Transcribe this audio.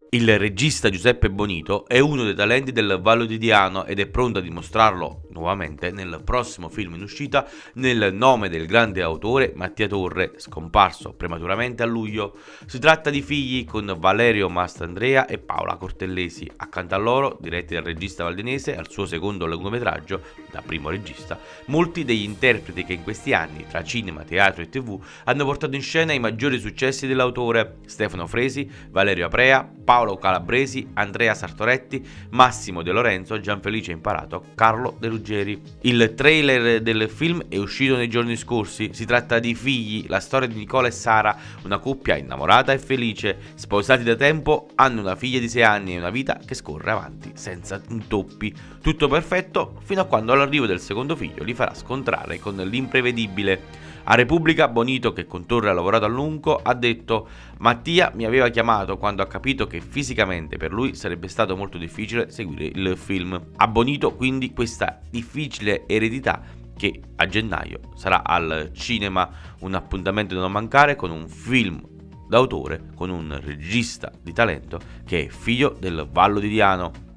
Il regista Giuseppe Bonito è uno dei talenti del Vallo di Diano ed è pronto a dimostrarlo nuovamente nel prossimo film in uscita, Nel nome del grande autore Mattia Torre, scomparso prematuramente a luglio. Si tratta di Figli con Valerio Mastandrea e Paola Cortellesi. Accanto a loro, diretti dal regista valdenese al suo secondo lungometraggio, da primo regista, molti degli interpreti che in questi anni, tra cinema, teatro e tv, hanno portato in scena i maggiori successi dell'autore: Stefano Fresi, Valerio Aprea, Paolo Calabresi, Andrea Sartoretti, Massimo De Lorenzo, Gianfelice Imparato, Carlo De Ruggeri. Il trailer del film è uscito nei giorni scorsi. Si tratta di Figli, la storia di Nicola e Sara, una coppia innamorata e felice, sposati da tempo, hanno una figlia di 6 anni e una vita che scorre avanti senza intoppi. Tutto perfetto fino a quando l'arrivo del secondo figlio li farà scontrare con l'imprevedibile. A Repubblica Bonito, che con Torre ha lavorato a lungo, ha detto: Mattia mi aveva chiamato quando ha capito che fisicamente per lui sarebbe stato molto difficile seguire il film. A Bonito quindi questa difficile eredità che a gennaio sarà al cinema, un appuntamento da non mancare con un film d'autore, con un regista di talento che è figlio del Vallo di Diano.